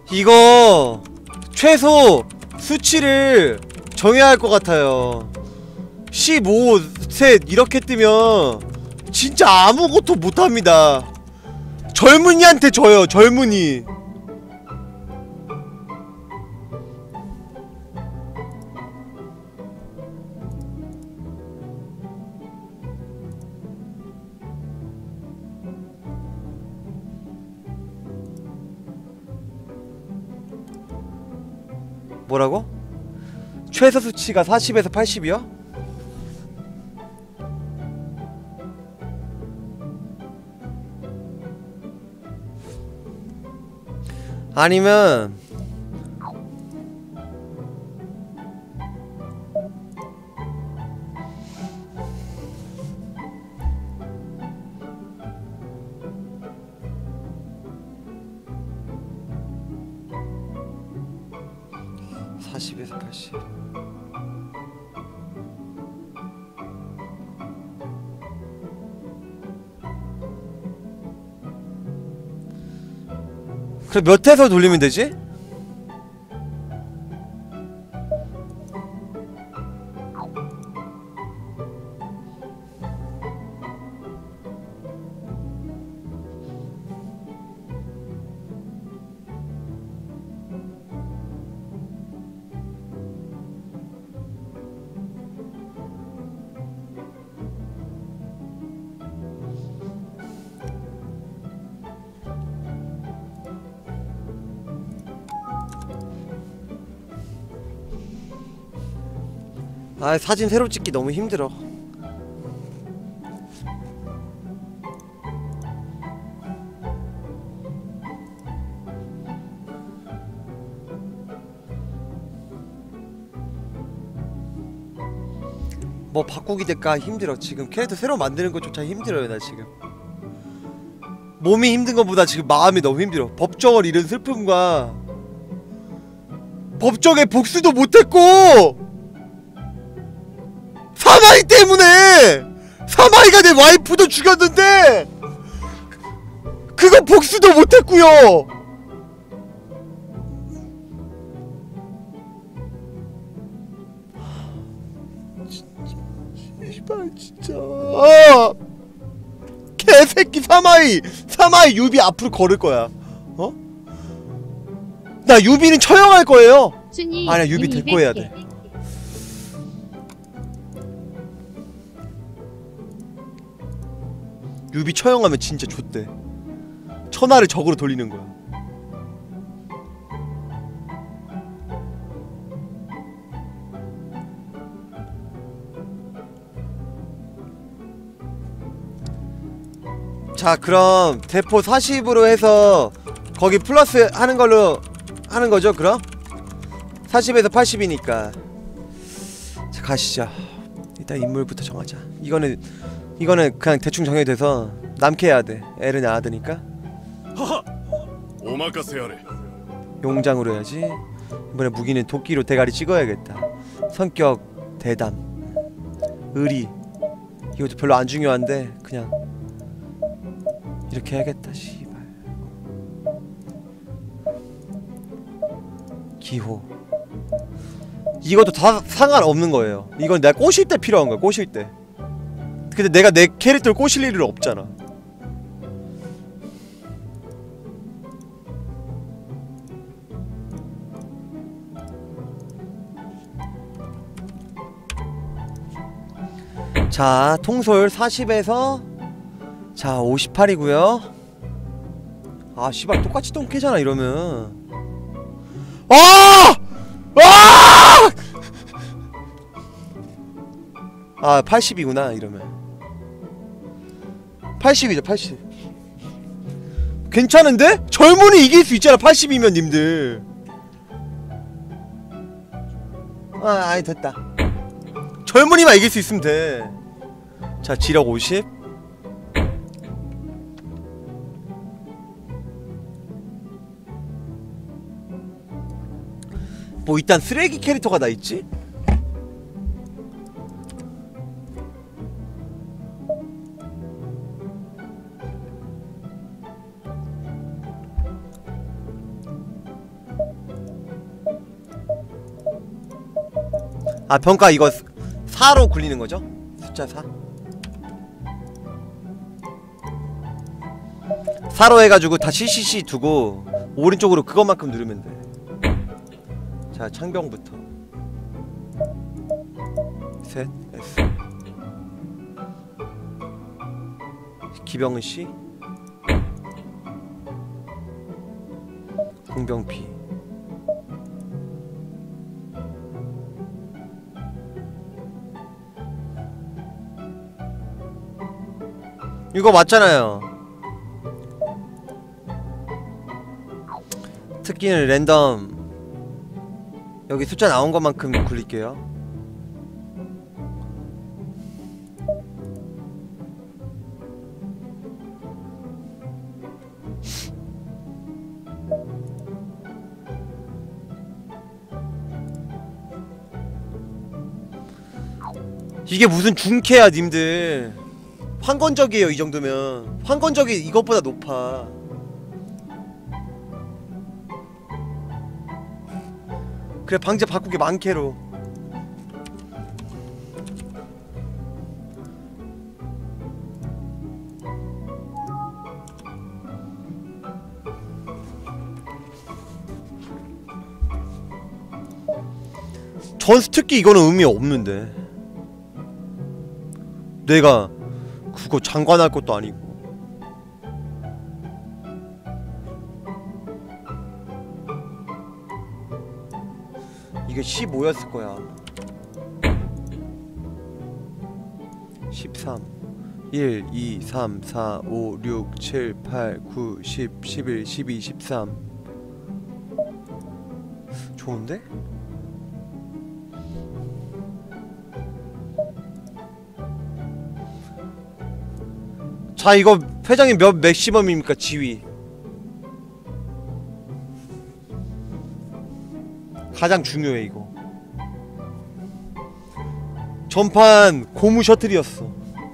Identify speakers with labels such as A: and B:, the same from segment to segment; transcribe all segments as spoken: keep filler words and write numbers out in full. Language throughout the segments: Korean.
A: 이거 최소 수치를 정해야 할 것 같아요. 십오, 셋 이렇게 뜨면 진짜 아무것도 못합니다. 젊은이한테 져요. 젊은이. 뭐라고? 최소 수치가 사십에서 팔십이요? 아니면 사십에서 팔십. 그래 몇 회서 돌리면 되지? 아 사진 새로 찍기 너무 힘들어. 뭐 바꾸기 될까 힘들어. 지금 캐릭터 새로 만드는 것조차 힘들어요. 나 지금 몸이 힘든 것보다 지금 마음이 너무 힘들어. 법정을 잃은 슬픔과 법정에 복수도 못했고 사마이 때문에! 사마이가 내 와이프도 죽였는데 그거 복수도 못했구요. 씨발 진짜 개새끼. 사마이 사마이 유비 앞으로 걸을 거야. 어? 나 유비는 처형할 거예요. 아니야 유비 데리고 해야 돼. 유비 처형하면 진짜 좆대. 천하를 적으로 돌리는 거야. 자 그럼 대포 사십으로 해서 거기 플러스 하는 걸로 하는 거죠 그럼? 사십에서 팔십이니까. 자 가시죠. 일단 인물부터 정하자. 이거는 이거는 그냥 대충 정해도 돼서 남캐 해야 돼. 애를 낳아드니까 용장으로 해야지. 이번에 무기는 도끼로 대가리 찍어야겠다. 성격 대담, 의리 이것도 별로 안 중요한데 그냥 이렇게 해야겠다. 씨발. 기호 이것도 다 상관없는 거예요. 이건 내가 꼬실 때 필요한 거야. 꼬실 때. 근데 내가 내 캐릭터를 꼬실 일은 없잖아. 자 통솔 사십에서 자 오십팔이구요 아 씨발 똑같이 똥캐잖아 이러면. 아! 아! 아 팔십이구나 이러면. 팔십이죠 팔십. 괜찮은데? 젊은이 이길 수 있잖아 팔십이면 님들. 아 아니 됐다. 젊은이만 이길 수 있으면 돼. 자 지력 오십. 뭐 일단 쓰레기 캐릭터가 나 있지? 아 병가 이거 사로 굴리는 거죠? 숫자 사. 사로 해가지고 다 씨씨씨 두고 오른쪽으로 그것만큼 누르면 돼. 자 창병부터 셋 S 기병은 C 공병 B 이거 맞잖아요. 특기는 랜덤 여기 숫자 나온 것만큼 굴릴게요. 이게 무슨 중캐야 님들. 황건적이에요 이 정도면. 황건적이 이것보다 높아. 그래 방제 바꾸기 많게로. 전수 특기 이거는 의미 없는데. 내가 그거 장관할 것도 아니고. 이게 십오였을 거야. 십삼 일, 이, 삼, 사, 오, 육, 칠, 팔, 구, 십, 십일, 십이, 십삼. 좋은데? 자 이거 회장님 몇 맥시멈입니까 지위? 가장 중요해 이거. 전판 고무 셔틀이었어.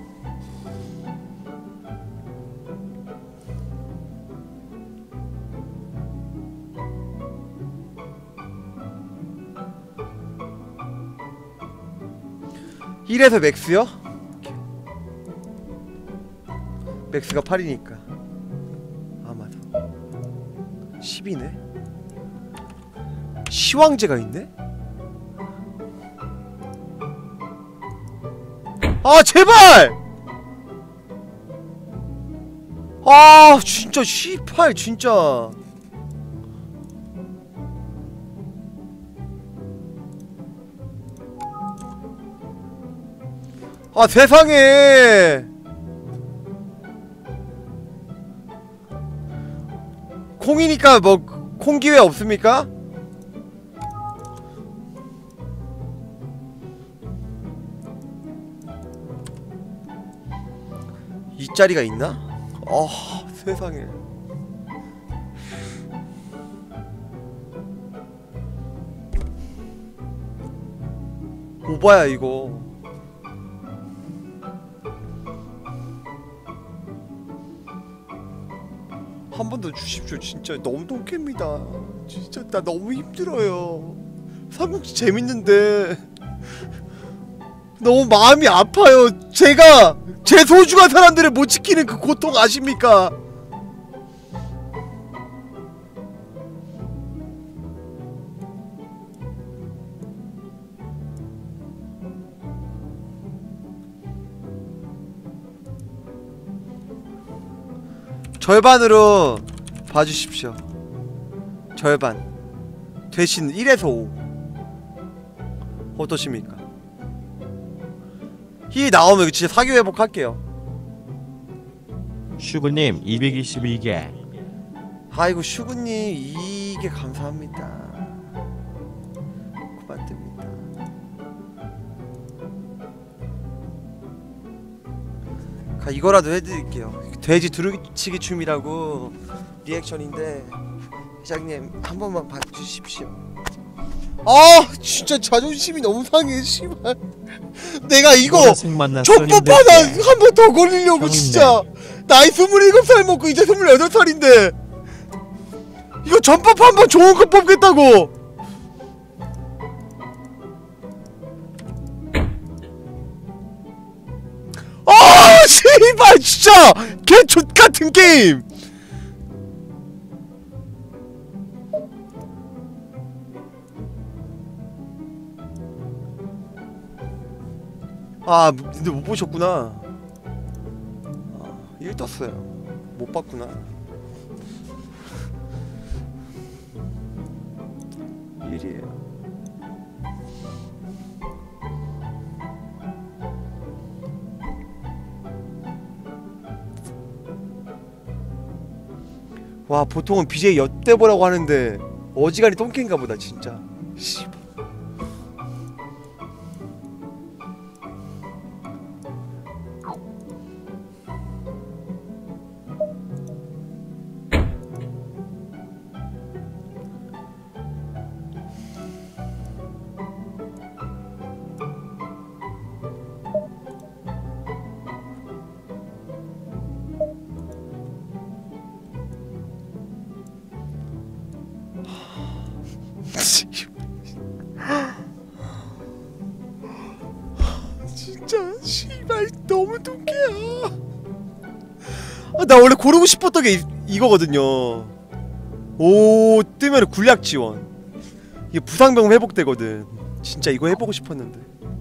A: 일에서 맥스요? 맥스가 팔이니까 아마도 십이네? 시황제가 있네? 아 제발! 아 진짜 십팔 진짜. 아 세상에. 콩이니까 뭐 콩기회 없습니까? 이 자리가 있나? 아 세상에. 오바야 이거. 한 번 더 주십시오. 진짜 너무 동캐입니다. 진짜 나 너무 힘들어요. 삼국지 재밌는데 너무 마음이 아파요. 제가 제 소중한 사람들을 못 지키는 그 고통 아십니까? 절반으로 봐주십시오. 절반 대신 일에서 오 어떠십니까? 힐 나오면 진짜 사기 회복할게요.
B: 슈그님 이백이십이 개.
A: 아이고 슈그님 이게 감사합니다. 고맙습니다. 가 이거라도 해드릴게요. 돼지 두루치기 춤이라고 리액션인데 회장님 한 번만 봐주십시오. 아 진짜 자존심이 너무 상해 씨발. 내가 이거 족법 하나 한 번 더 걸리려고 진짜 나이 스물일곱 살 먹고 이제 스물여덟 살인데 이거 전법 한 번 좋은 거 뽑겠다고. 씨발 진짜 개 족같은 게임. 아 근데 못 보셨구나. 아, 일 떴어요. 못 봤구나. 일이에요. 와 보통은 비제이 엿대보라고 하는데 어지간히 똥개인가 보다 진짜. 씨발. 진짜 씨발 너무 뚱개야. 아, 나 원래 고르고 싶었던 게 이, 이거거든요. 오 뜨면 굴약 지원. 이게 부상병 회복되거든. 진짜 이거 해보고 싶었는데.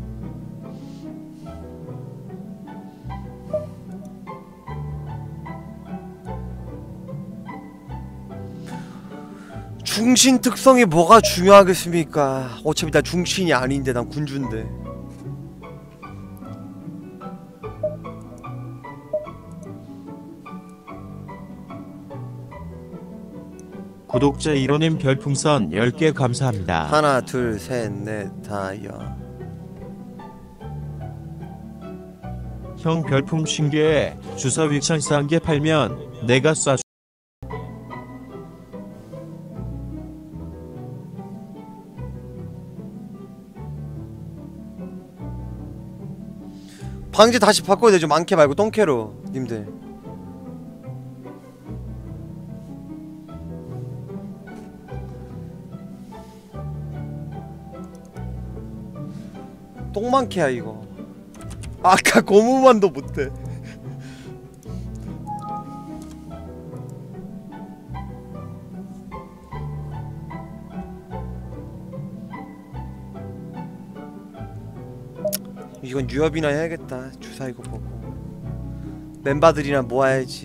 A: 중신 특성이 뭐가 중요하겠습니까? 어차피 나 중신이 아닌데 난 군주인데.
B: 구독자 일 호님 별풍선 열 개 감사합니다.
A: 하나 둘 셋 넷 다여.
B: 형 별풍 신기해. 주사 위천 싼 게 팔면 내가 쏴.
A: 방지 다시 바꿔야 되죠. 많게 말고 똥캐로 님들. 똥많게야 이거. 아까 고무만도 못해. 이건 뉴업이나 해야겠다. 주사 이거 보고 멤버들이랑 모아야지.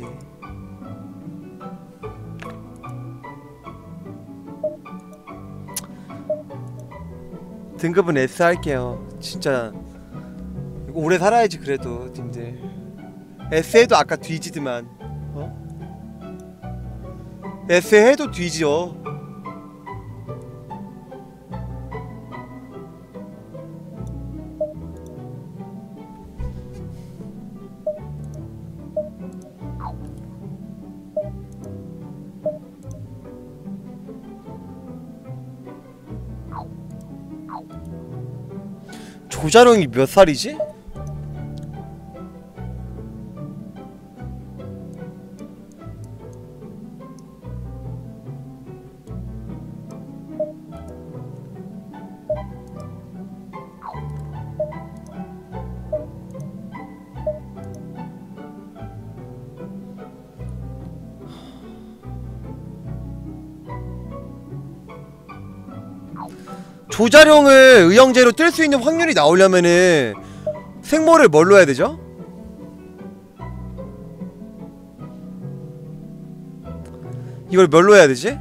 A: 등급은 S 할게요. 진짜 이거 오래 살아야지. 그래도 님들 S 해도 아까 뒤지드만. 어? S 해도 뒤져. 조자룡이 몇 살이지? 조자룡을 의형제로 뜰 수 있는 확률이 나오려면은 생모를 뭘로 해야 되죠? 이걸 뭘로 해야 되지?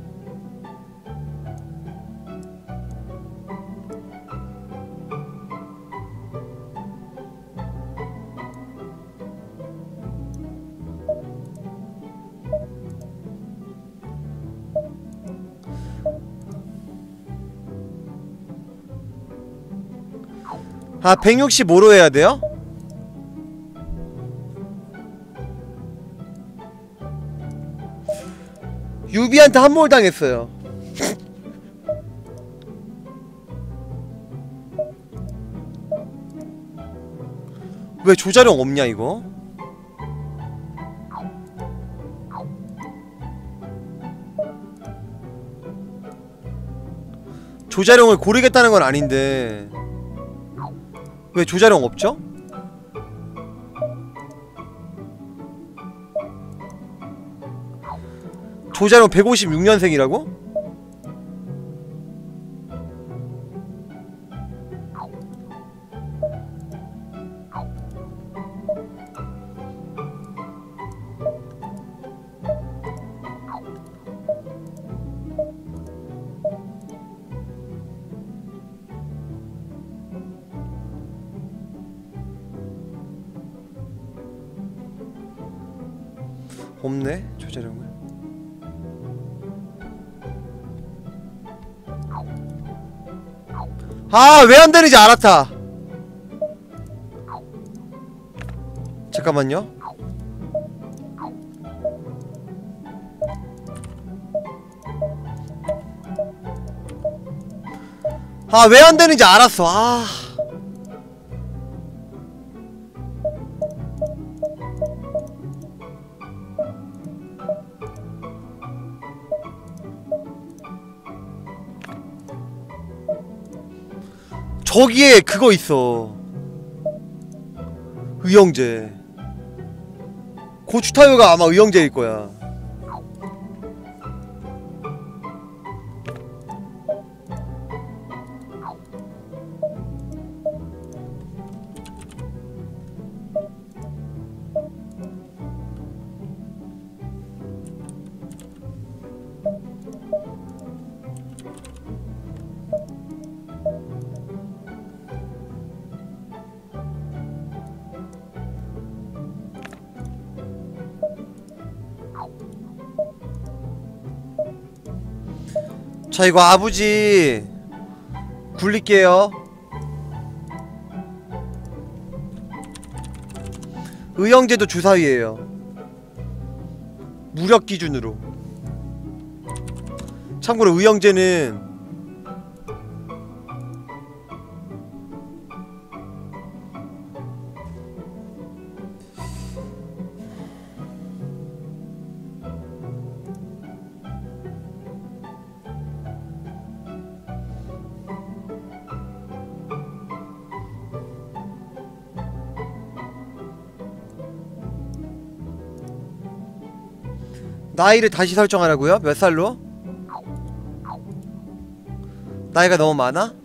A: 아 백육십오로 해야 돼요? 유비한테 함몰 당했어요. 왜 조자룡 없냐 이거? 조자룡을 고르겠다는 건 아닌데 왜 조자룡 없죠? 조자룡 백오십육 년생이라고? 없네 조자룡은. 아 왜 안되는지 알았다. 잠깐만요. 아 왜 안되는지 알았어. 아 저기에 그거 있어. 의형제. 고추타요가 아마 의형제일 거야. 자 이거 아버지 굴릴게요. 의형제도 주사위에요. 무력 기준으로. 참고로 의형제는 나이를 다시 설정하라고요? 몇 살로? 나이가 너무 많아?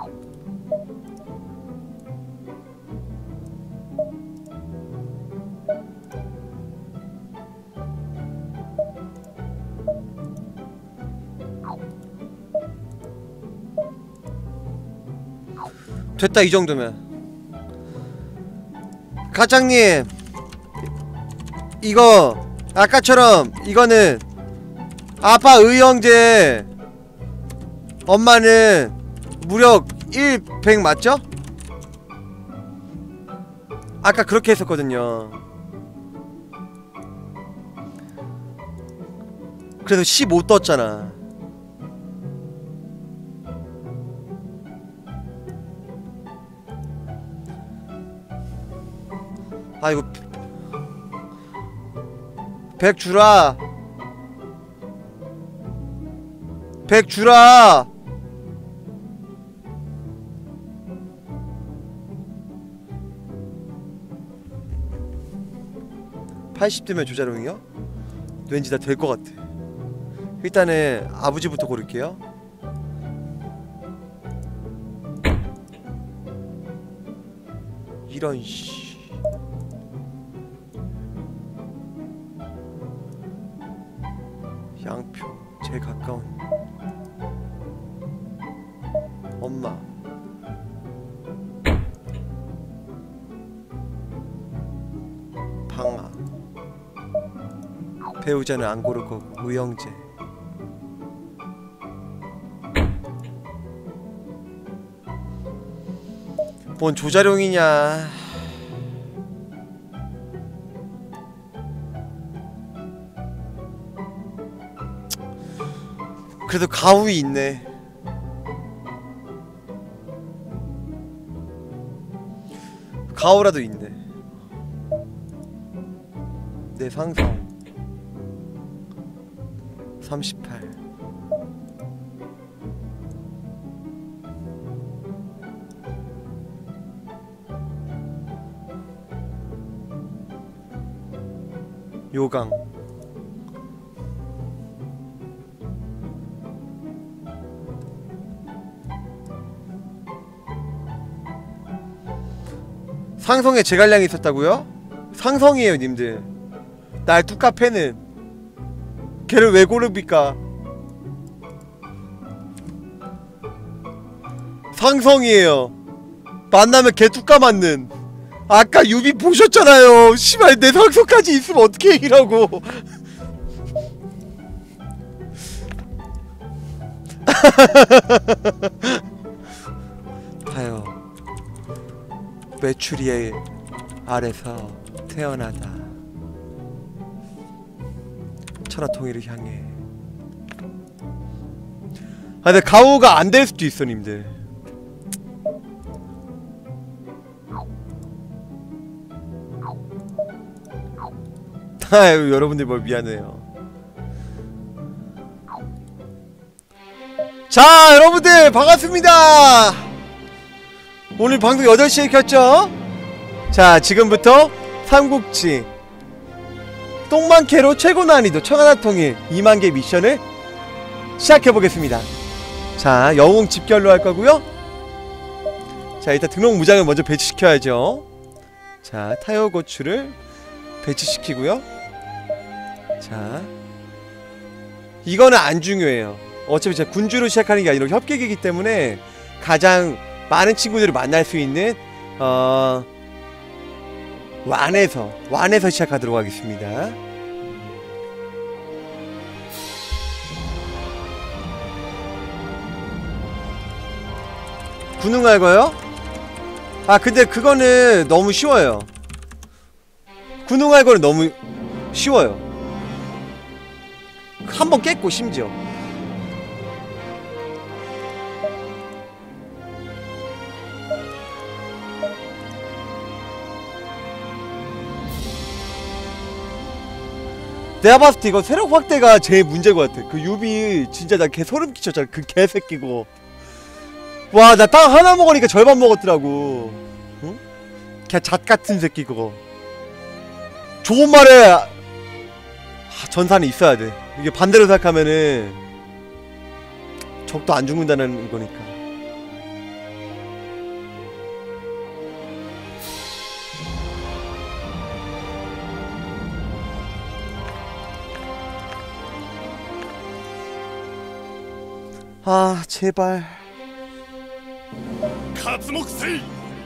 A: 됐다 이 정도면. 가짱님 이거 아까처럼 이거는 아빠 의형제 엄마는 무력 일, 백 맞죠? 아까 그렇게 했었거든요. 그래서 십오 떴잖아. 아 이거 백 주라. 백 주라. 팔십 대면 조자룡이요? 왠지 나 될 것 같아. 일단은 아버지부터 고를게요. 이런 씨. 양표 제일 가까운 엄마. 방아. 배우자는 안 고를 거고 의형제. 뭔 조자룡이냐. 그래도 가훈이 있네. 가오라도 있네. 내 상성 삼십팔. 요강 상성에 제갈량이 있었다고요? 상성이에요 님들. 날 뚜까패는 걔를 왜 고릅니까? 상성이에요. 만나면 걔 뚜까 맞는. 아까 유비 보셨잖아요. 씨발 내 상성까지 있으면 어떻게 이라고. 봐요. 메추리의 아래서 태어나다 천하통일을 향해. 아 근데 가오가 안 될 수도 있어 님들. 아유 여러분들 뭘 미안해요. 자 여러분들 반갑습니다. 오늘 방송 여덟 시에 켰죠? 자 지금부터 삼국지 똥만캐로 최고 난이도 천하통일 이만 개 미션을 시작해보겠습니다. 자 영웅 집결로 할 거고요. 자 일단 등록 무장을 먼저 배치시켜야죠. 자 타요 고추를 배치시키고요. 자 이거는 안 중요해요. 어차피 제가 군주로 시작하는 게 아니라 협객이기 때문에 가장 많은 친구들을 만날 수 있는 어... 완에서 완에서 시작하도록 하겠습니다. 군웅알거요? 아 근데 그거는 너무 쉬워요. 군웅알거는 너무 쉬워요. 한 번 깼고 심지어. 내가 봤을 때 이거 세력 확대가 제일 문제인 것 같아. 그 유비 진짜 나 개 소름 끼쳤잖아. 그 개새끼고. 와 나 땅 하나 먹으니까 절반 먹었더라고. 응? 개 잣같은 새끼 그거. 좋은 말에 아, 전산이 있어야 돼. 이게 반대로 생각하면은 적도 안 죽는다는 거니까. 아 제발
C: 가츠목세이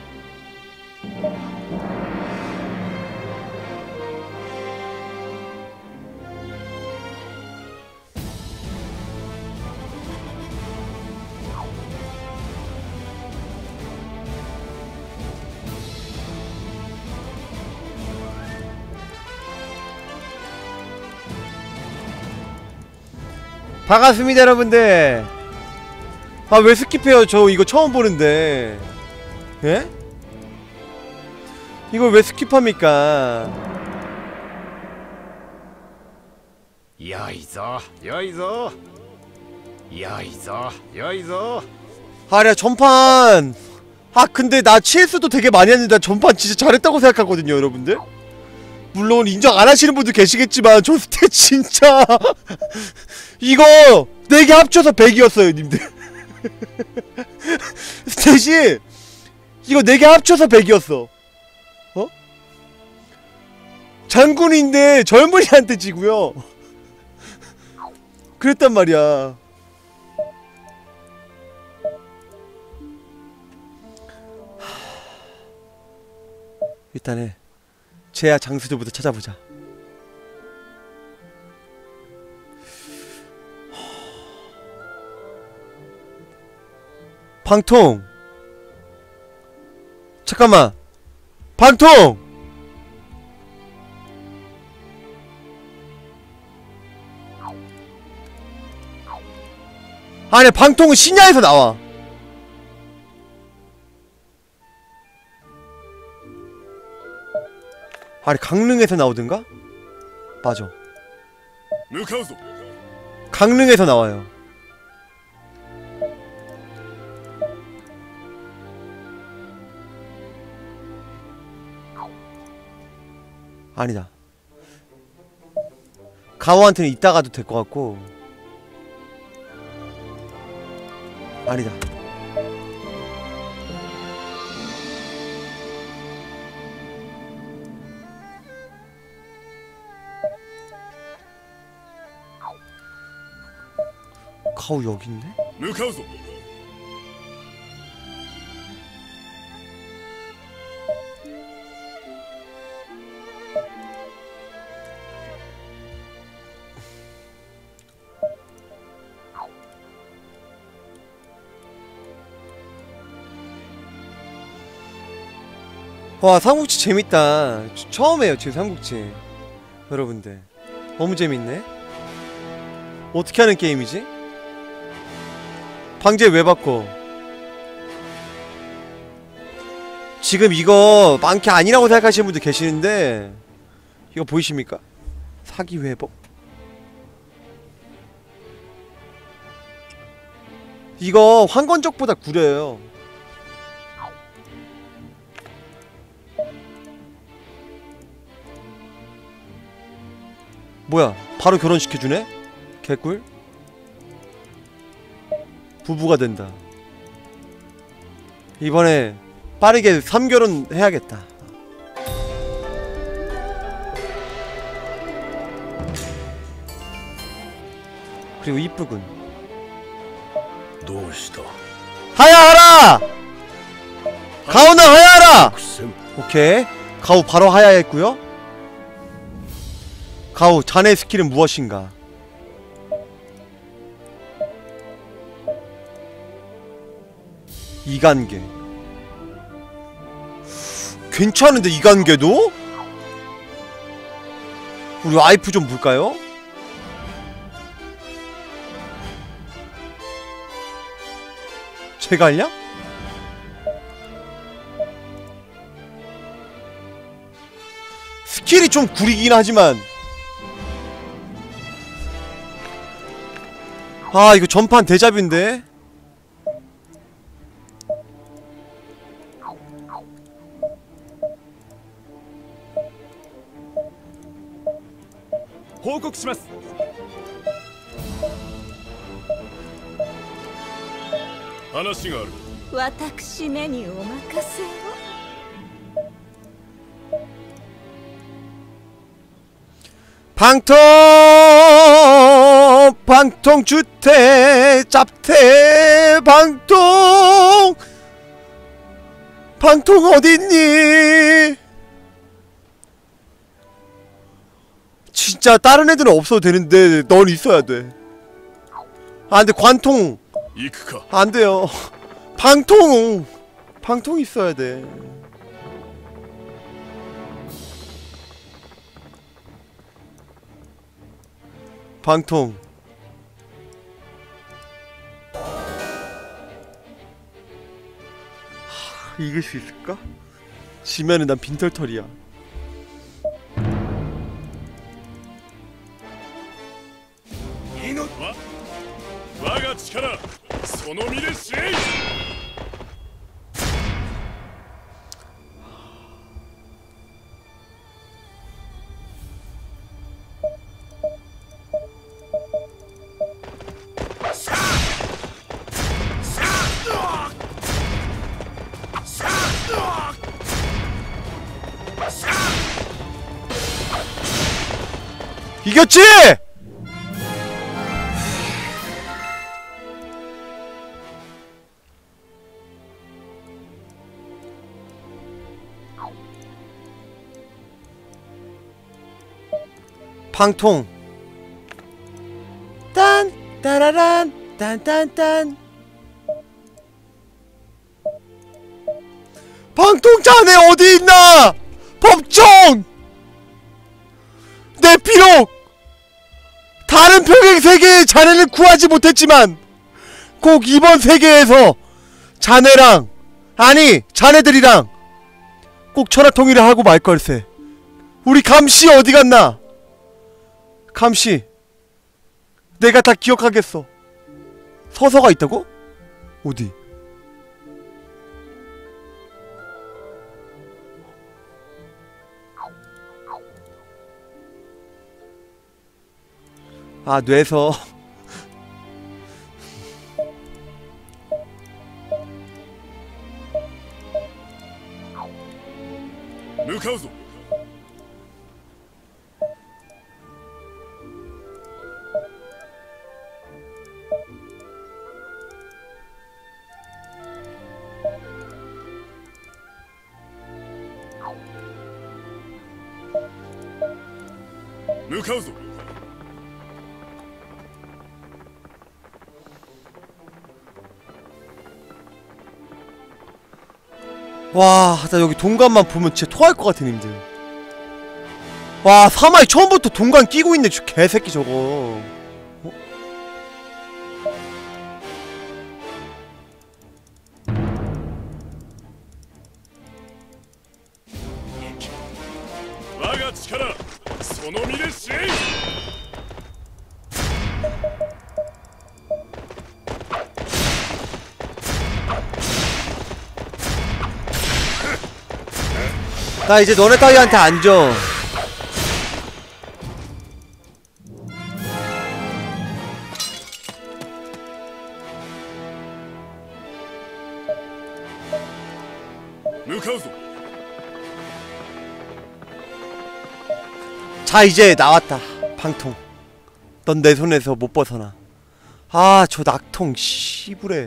A: 반갑습니다 여러분들. 아 왜 스킵해요? 저 이거 처음 보는데. 예? 이걸 왜 스킵합니까?
C: 야이ぞ야이ぞ야이ぞ야이ぞ.
A: 아 내가 전판 아 근데 나 씨에스도 되게 많이 했는데 전판 진짜 잘했다고 생각하거든요 여러분들. 물론 인정 안 하시는 분도 계시겠지만 저 스탯 진짜 이거 네 개 합쳐서 백이었어요 님들. 스탯이 이거 네 개 합쳐서 백이었어. 어? 장군인데 젊은이한테 지고요. 그랬단 말이야. 일단은 제야 장수들부터 찾아보자. 방통! 잠깐만! 방통! 아니 방통은 신야에서 나와. 아니 강릉에서 나오든가? 맞아. 강릉에서 나와요. 아니다. 가오한테는 이따 가도 될 것 같고. 아니다. 가오 여기 있네?
C: 向かうぞ
A: 와 삼국지 재밌다. 저- 처음 해요 제 삼국지. 여러분들 너무 재밌네. 어떻게 하는 게임이지? 방제 왜 바꿔? 지금 이거 많게 아니라고 생각하시는 분들 계시는데 이거 보이십니까? 사기 회복. 이거 황건적보다 구려요. 뭐야 바로 결혼시켜주네? 개꿀? 부부가 된다. 이번에 빠르게 삼 결혼 해야겠다. 그리고 이쁘군.
C: どうした
A: 하야하라! 가오는 하야하라!
C: 苦戦
A: 오케이 가오 바로 하야했구요. 가오 자네 스킬은 무엇인가? 이간계 괜찮은데 이간계도? 우리 와이프 좀 볼까요? 제가 할냐? 스킬이 좀 구리긴 하지만 아 이거 전판 데자뷰인데?
C: 호국します 話がある
D: 私めにお任せを
A: 방통 방통 주택 짭태 방통 방통 어딨니? 진짜 다른 애들은 없어도 되는데 넌 있어야 돼. 아 근데 관통
C: 行くか
A: 안 돼요. 방통 방통 있어야 돼. 방통 하, 이길 수 있을까? 지면은 난 빈털털이야.
C: わ我が力その身で知れい
A: 이겼지! 방통 딴 따라란 딴딴딴 방통 자네 어디 있나? 법정! 내 비록 다른 평행 세계의 자네를 구하지 못했지만 꼭 이번 세계에서 자네랑 아니 자네들이랑 꼭 천하통일을 하고 말 걸세. 우리 감시 어디 갔나? 감시 내가 다 기억하겠어. 서서가 있다고? 어디? 아 뇌서
C: 向かうぞ
A: 아
C: 向かうぞ。
A: 와, 나 여기 동간만 보면 진짜 토할 것 같아, 님들. 와, 사마이 처음부터 동간 끼고 있네, 저 개새끼 저거. 어?
C: 와가力その身で支援。
A: 나 이제 너네 따위한테 안 줘. 자, 이제 나왔다. 방통. 넌 내 손에서 못 벗어나. 아, 저 낙통 씨부래.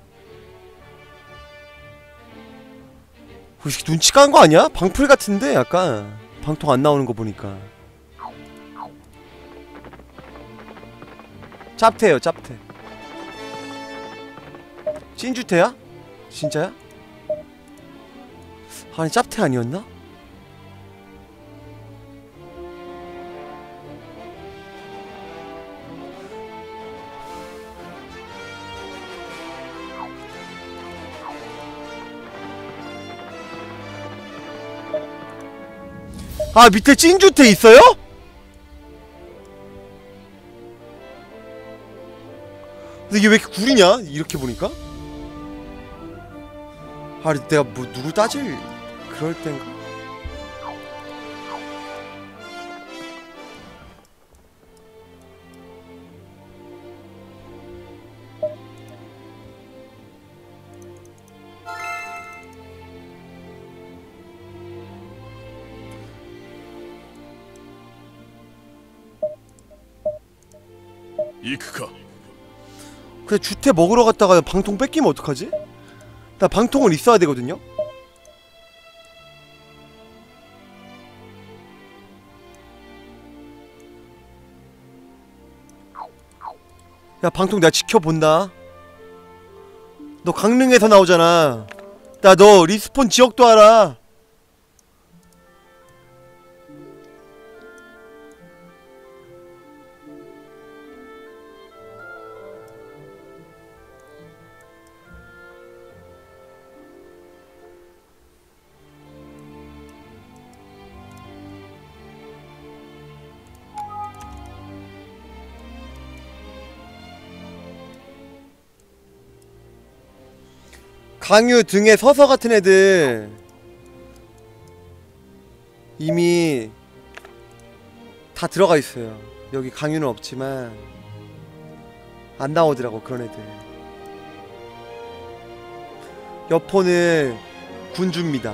A: 눈치 깐 거 아니야? 방풀 같은데 약간 방통 안 나오는 거 보니까. 짭태예요, 짭태. 찐주태야? 진짜야? 아니, 짭태 아니었나? 아, 밑에 찐주태 있어요? 근데 이게 왜 이렇게 구리냐? 이렇게 보니까? 아, 내가 뭐 누구 따질 그럴 땐가? 근데 주태 먹으러 갔다가 방통 뺏기면 어떡하지? 나 방통은 있어야 되거든요? 야, 방통 내가 지켜본다. 너 강릉에서 나오잖아. 나 너 리스폰 지역도 알아. 강유 등에 서서 같은 애들 이미 다 들어가 있어요. 여기 강유는 없지만 안 나오더라고, 그런 애들. 여포는 군주입니다.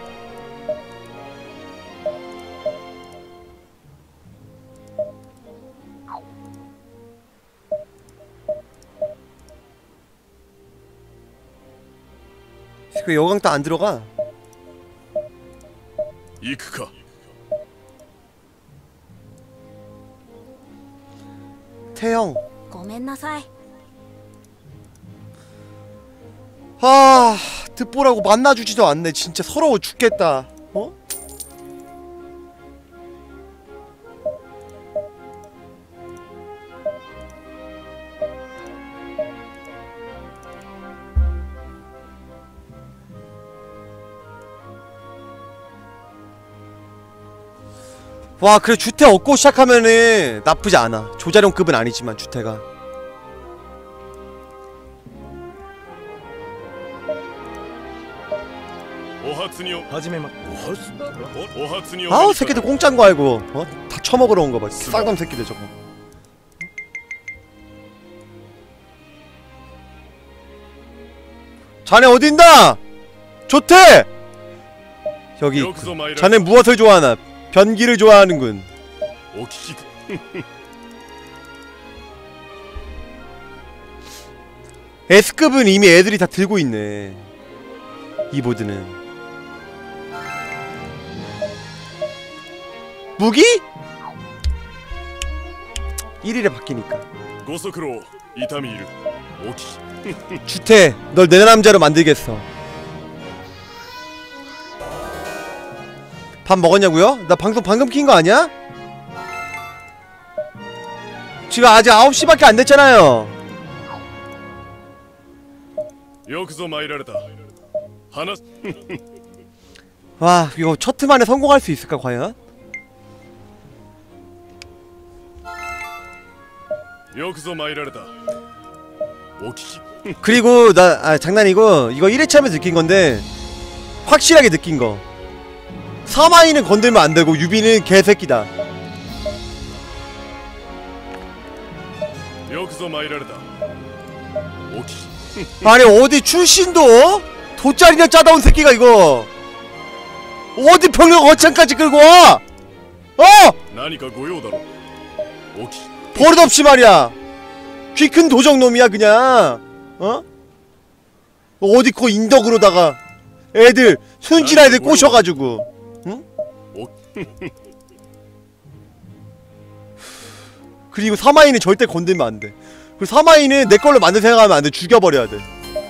A: 그 여강 딱 안 들어가.
C: 이크카.
A: 태형.
D: ごめんなさい.
A: 아, 듣보라고 만나주지도 않네. 진짜 서러워 죽겠다. 어? 와, 그래 주태 얻고 시작하면은 나쁘지 않아. 조자룡급은 아니지만 주태가. 아우, 새끼들 공짜인 거 알고 어? 다 처먹으러 온 거 봐. 쌍놈 새끼들 저거. 자네 어딘다? 조태! 여기 있군. 자네 무엇을 좋아하나? 변기를 좋아하는군. S급은 이미 애들이 다 들고 있네. 이 보드는 무기? 일 일에 바뀌니까.
C: ご足労痛み入る大き
A: 주태, 널 내 남자로 만들겠어. 밥 먹었냐고요? 나 방송 방금 킨 거 아니야? 지금 아직 아홉 시밖에 안 됐잖아요.
C: よくぞ参られた話
A: 와, 이거 첫 트만에 성공할 수 있을까 과연?
C: よくぞ参られたお聞き
A: 그리고 나 아, 장난이고 이거 일 회차면서 느낀 건데 확실하게 느낀 거. 사마이는 건들면 안 되고 유비는 개새끼다.
C: よくぞ参られたお聞き
A: 아니 어디 출신도 돗자리나 짜다 온 새끼가 이거 어디 병력 어창까지 끌고 와? 어!
C: 何か御用だろお聞き
A: 버릇없이 말이야. 귀 큰 도적놈이야 그냥. 어? 어디 그 인덕으로다가 애들 순진한 애들 꼬셔가지고 응? 그리고 사마이는 절대 건들면 안 돼. 그리고 사마이는 내 걸로 만들 생각하면 안 돼. 죽여버려야 돼.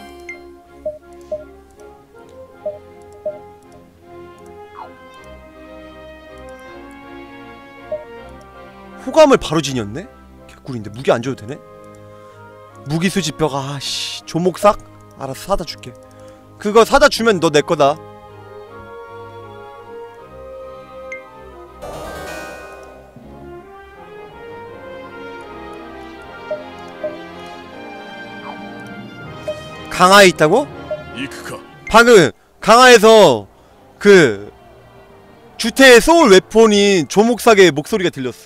A: 호감을 바로 지녔네? 개꿀인데 무기 안 줘도 되네? 무기 수집벽 아씨 조목삭? 알았어 사다 줄게. 그거 사다 주면 너 내 거다. 강화에 있다고?
C: 行くか
A: 방금 강화에서 그 주태의 소울 웨폰인 조목삭의 목소리가 들렸어.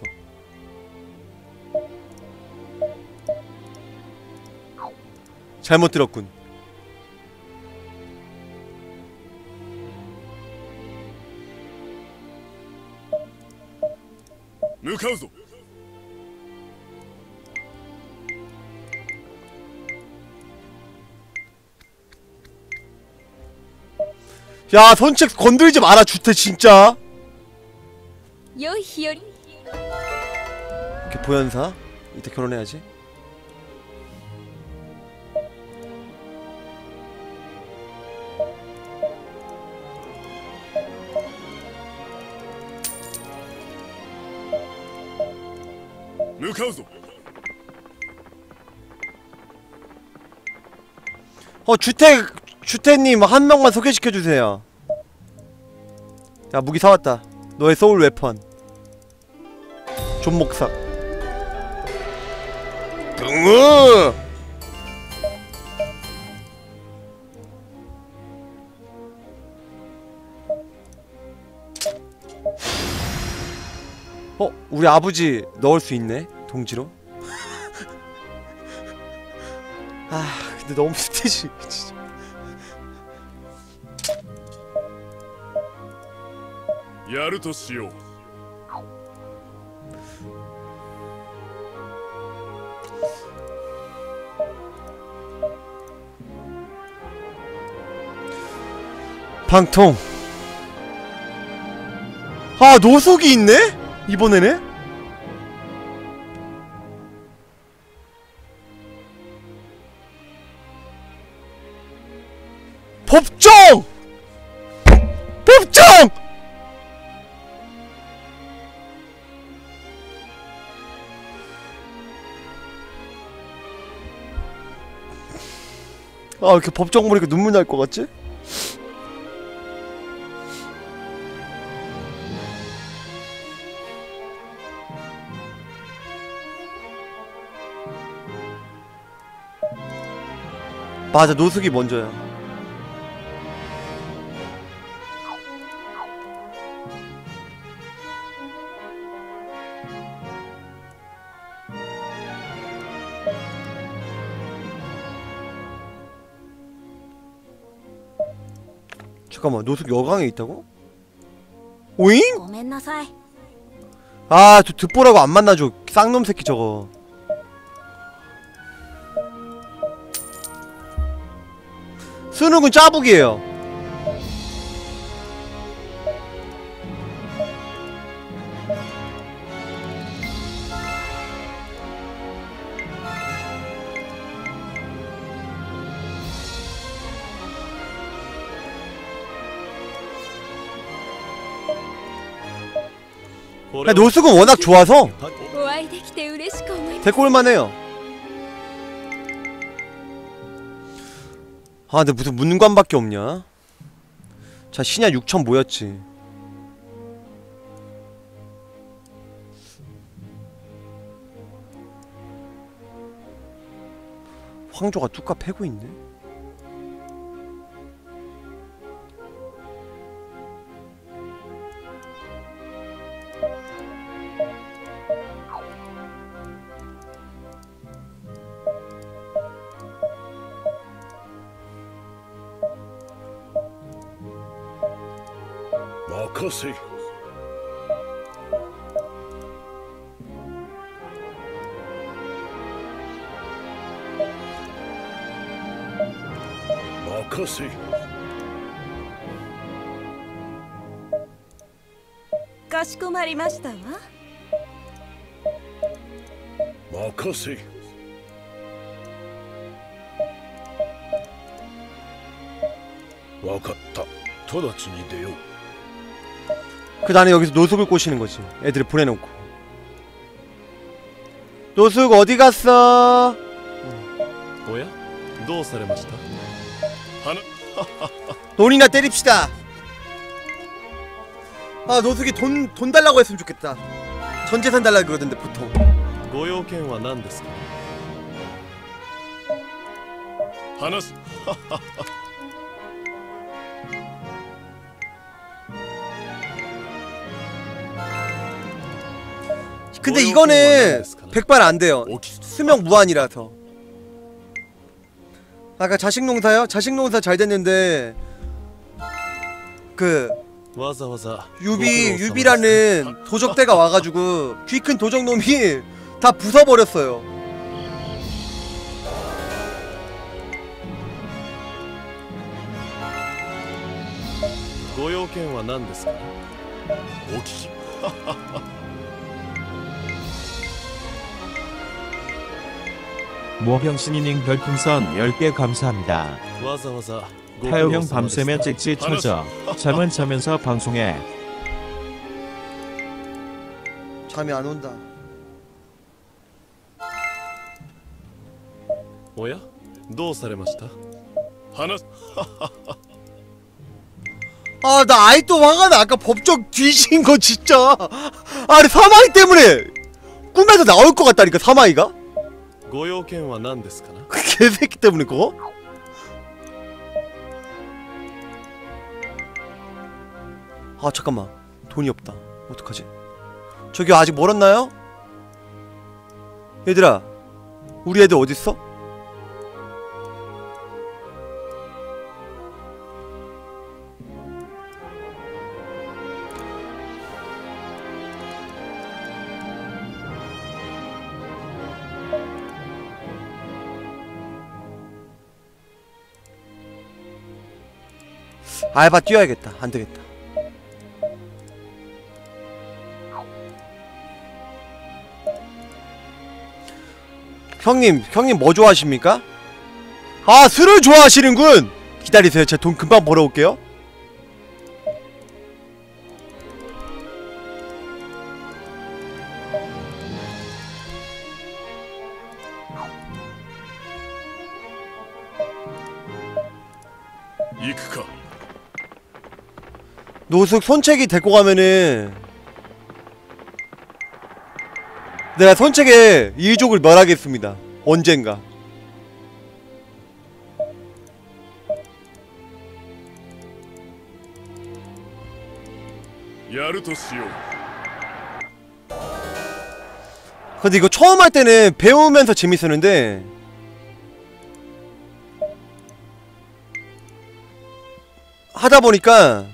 A: 잘못 들었군.
C: 무카우조
A: 야 선책 건들지 마라 주태 진짜.
D: 良い日より
A: 이렇게 보현사 이때 결혼해야지.
C: 무카우조
A: 어 주태 주태님 한 명만 소개시켜주세요. 야 무기 사왔다. 너의 소울 웨펀 존목삭. 등으 어? 우리 아버지 넣을 수 있네 동지로. 아 근데 너무 스테이지 진짜.
C: 야루としよう
A: 방통. 아 노숙이 있네? 이번에는? 법정! 법정! 아 이렇게 법정 보니까 눈물 날 것 같지? 맞아 노숙이 먼저야. 잠깐만 노숙 여강에 있다고? 오잉?
D: ごめんなさい
A: 아 저 듣보라고 안 만나줘 쌍놈 새끼 저거. 수능은 짜북이에요. 야, 노숙은 워낙 좋아서
D: お会いできて嬉しく思います
A: 데꼴만 해요. 아 근데 무슨 문관밖에 없냐. 자 신야 육천 모였지. 황조가 뚜까 패고 있네.
C: 마카세. 마카세.
D: かしこまりましたわ
C: マカセ。わかった。直ちに出よう。
A: 그 나는 여기서 노숙을 꼬시는 거지. 애들을 보내놓고. 노숙 어디 갔어?
C: 뭐야? どうされました? 하나.
A: 돈이나 때립시다. 아 노숙이 돈, 돈 달라고 했으면 좋겠다. 전재산 달라 그러던데 보통.
C: ご用件は何ですか? 하나스.
A: 근데 이거는 백발 안 돼요. 수명 무한이라서. 아까 자식 농사요? 자식 농사 잘 됐는데 그 유비 유비라는 도적대가 와가지고 키 큰 도적놈이 다 부숴버렸어요.
C: 고要件は何ですか? 오키키.
B: 모형신이닝 별풍선 열 개 감사합니다. 타요형 밤새면 찍찍 쳐져. 잠은 자면서 방송해.
A: 잠이 안 온다.
C: 뭐야? どうされました? 하나.
A: 아 나 아직도 화가 나. 아까 법적 뒤진 거 진짜. 아니 사마이 때문에 꿈에서 나올 것 같다니까 사마이가.
C: ご用件は何ですか?
A: 그 개새끼 때문에 그거? 아 잠깐만 돈이 없다. 어떡하지? 저기 아직 멀었나요? 얘들아 우리 애들 어딨어? 알바 뛰어야겠다. 안되겠다. 형님, 형님 뭐 좋아하십니까? 아 술을 좋아하시는군! 기다리세요. 제가 돈 금방 벌어올게요.
C: 이크카.
A: 노숙 손책이 데리고 가면은 내가 손책에 일족을 멸하겠습니다. 언젠가. 근데 이거 처음 할 때는 배우면서 재밌었는데 하다 보니까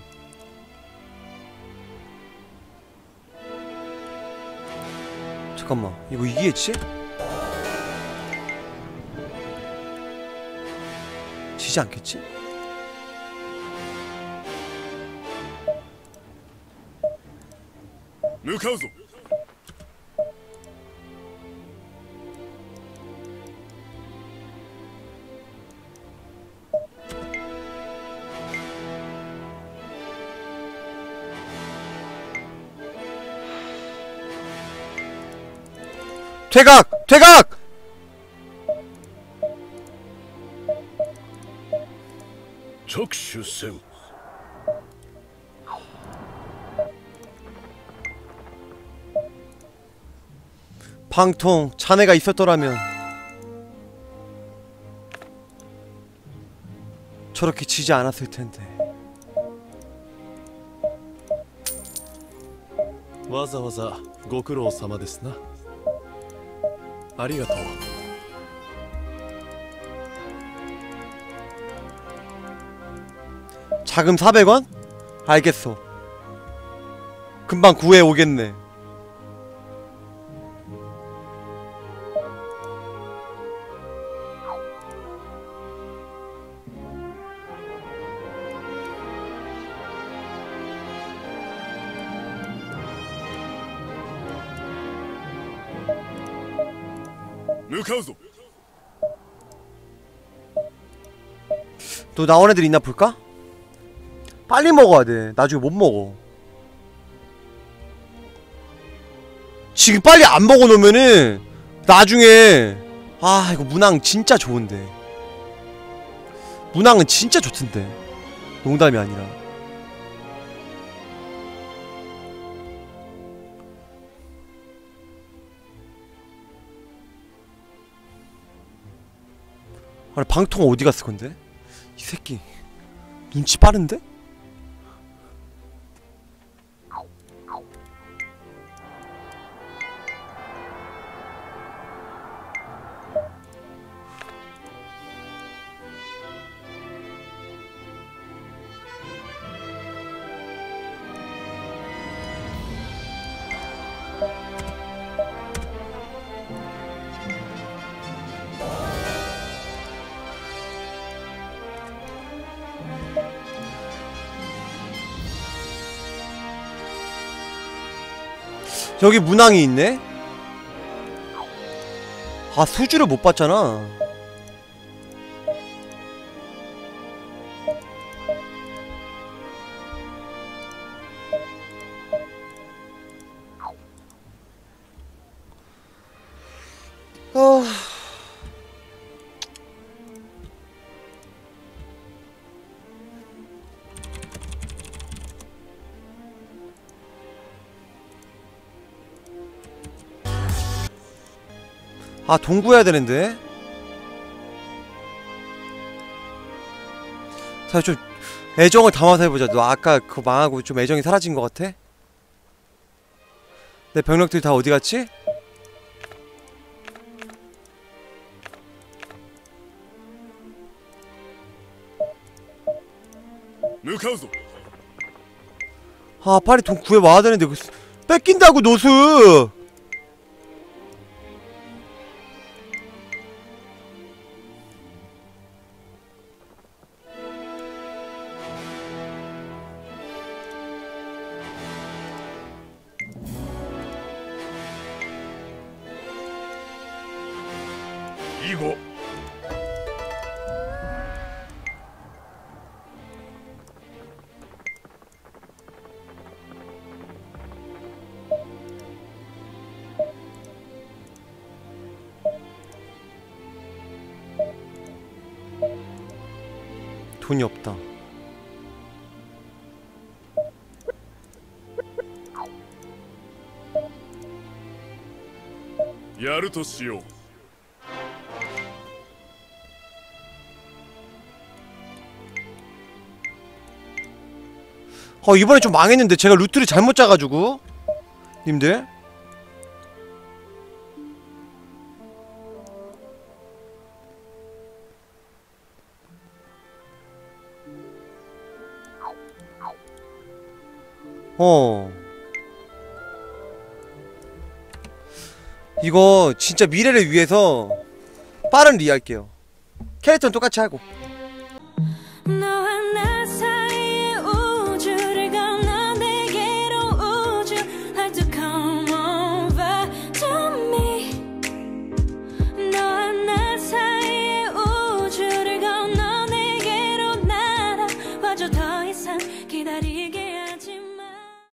A: 잠깐만 이거 이기겠지? 지지 않겠지?
C: 무카우소.
A: 퇴각! 퇴각!
C: 적슈생.
A: 방통 자네가 있었더라면 저렇게 지지 않았을 텐데.
C: わざわざご苦労様ですな。ありがとう。
A: 자금 사백 원? 알겠어. 금방 구해 오겠네. 또 나온 애들 있나 볼까? 빨리 먹어야 돼. 나중에 못 먹어. 지금 빨리 안 먹어놓으면은 나중에 아 이거 문항 진짜 좋은데. 문항은 진짜 좋던데. 농담이 아니라. 아니 방통 어디 갔을 건데? 이 새끼 눈치 빠른데? 여기 문항이 있네? 아 수주를 못 봤잖아. 어... 아 동구해야 되는데. 사실 좀 애정을 담아서 해보자. 너 아까 그거 망하고 좀 애정이 사라진 것 같아? 내 병력들이 다 어디 갔지? 아 빨리 돈 구해와야 되는데 뺏긴다고 노수.
C: 이거
A: 돈이 없다.
C: 야르토시오.
A: 어 이번에 좀 망했는데 제가 루트를 잘못 짜가지고 님들. 어 이거 진짜 미래를 위해서 빠른 리 할게요. 캐릭터는 똑같이 하고